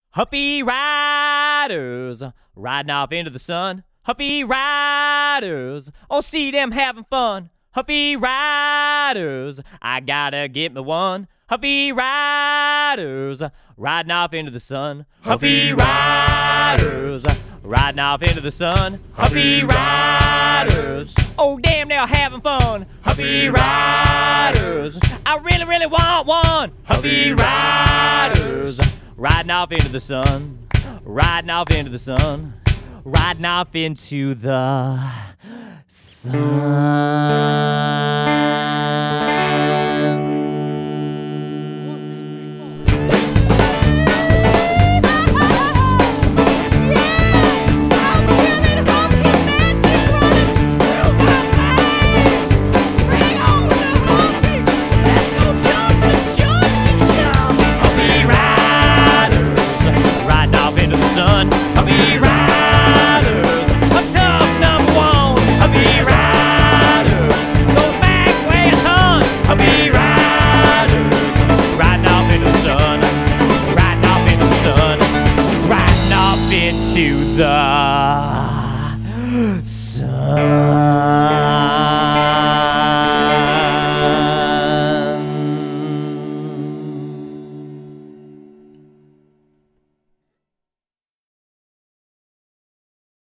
Huffy riders riding off into the sun. Huffy riders, oh see them having fun. Huffy riders, I gotta get me one. Huffy riders riding off into the sun. Huffy riders riding off into the sun. Huffy riders, oh damn they're having fun. Huffy riders, I really, really want one. Huffy riders riding off into the sun. Riding off into the sun. Riding off into the sun. Huffy riders, I'm tough number one. Huffy riders, those bags weigh a ton. Huffy riders, riding off into the sun, riding off into the sun, riding off into the sun.